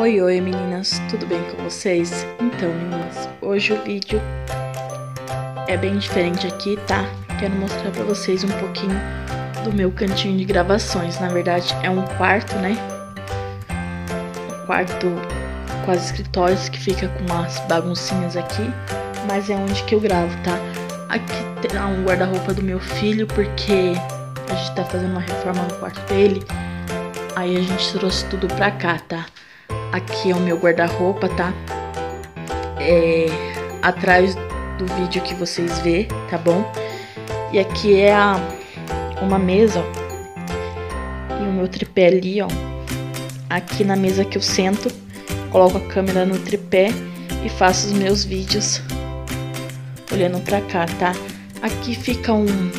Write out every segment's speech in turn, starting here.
Oi, oi meninas, tudo bem com vocês? Então meninas, hoje o vídeo é bem diferente aqui, tá? Quero mostrar pra vocês um pouquinho do meu cantinho de gravações. Na verdade é um quarto, né? Um quarto com as escritórios que fica com umas baguncinhas aqui, mas é onde que eu gravo, tá? Aqui tem um guarda-roupa do meu filho, porque a gente tá fazendo uma reforma no quarto dele. Aí a gente trouxe tudo pra cá, tá? Aqui é o meu guarda-roupa, tá? Atrás do vídeo que vocês vê, tá bom? E aqui é uma mesa, ó. E o meu tripé ali, ó. Aqui na mesa que eu sento, coloco a câmera no tripé e faço os meus vídeos olhando pra cá, tá? Aqui fica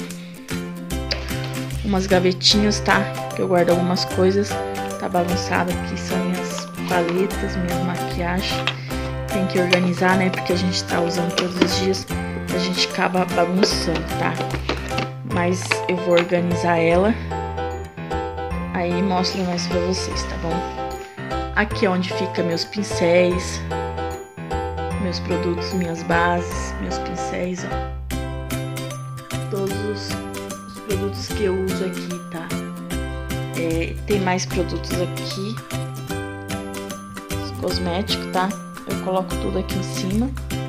umas gavetinhas, tá? Que eu guardo algumas coisas. Tá bagunçado aqui, são minhas paletas, minhas maquiagens. Tem que organizar, né? Porque a gente tá usando todos os dias, a gente acaba bagunçando, tá? Mas eu vou organizar ela, aí mostro mais pra vocês, tá bom? Aqui é onde fica meus pincéis, meus produtos, minhas bases, meus pincéis, ó. Todos os produtos que eu uso aqui, tá? Tem mais produtos aqui, os cosméticos, tá? Eu coloco tudo aqui em cima,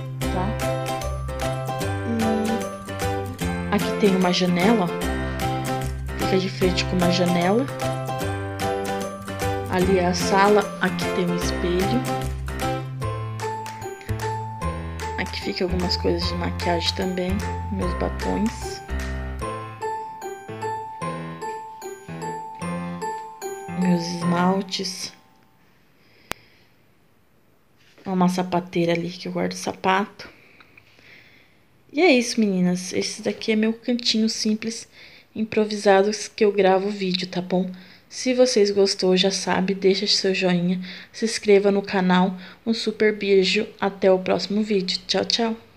tá? E aqui tem uma janela, ó. Fica de frente com uma janela. Ali é a sala, aqui tem um espelho. Aqui fica algumas coisas de maquiagem também, meus batons. Meus esmaltes. Uma sapateira ali que eu guardo sapato. E é isso, meninas. Esse daqui é meu cantinho simples, improvisado, que eu gravo vídeo, tá bom? Se vocês gostou, já sabe, deixa seu joinha, se inscreva no canal. Um super beijo, até o próximo vídeo. Tchau, tchau!